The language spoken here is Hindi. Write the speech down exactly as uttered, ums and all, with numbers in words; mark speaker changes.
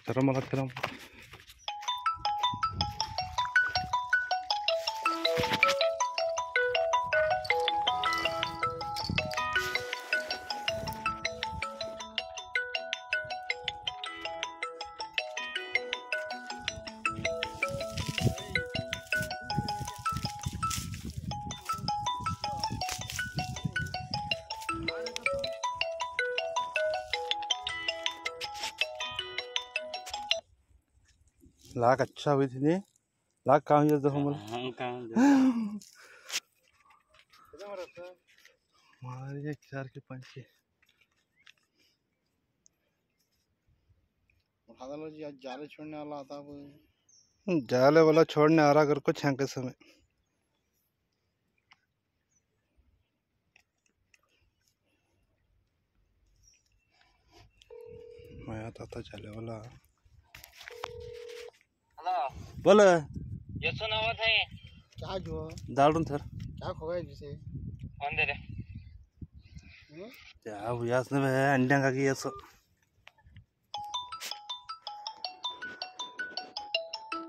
Speaker 1: तेरा मला तेरा लाख अच्छा हुई थी नहीं लाख कहाँ हुई देखो मला हमारे एक चार के पाँच के
Speaker 2: जी आज जाले छोड़ने वाला आता वो
Speaker 1: जाले वाला छोड़ने आ रहा कर को छांके समय मैं आता था जाले वाला बोल
Speaker 3: यसो नवत है
Speaker 2: क्या जो
Speaker 1: दालून थर
Speaker 2: क्या खोया जिसे
Speaker 3: अंदर
Speaker 1: क्या हुआ इसने अंडे का की ऐसा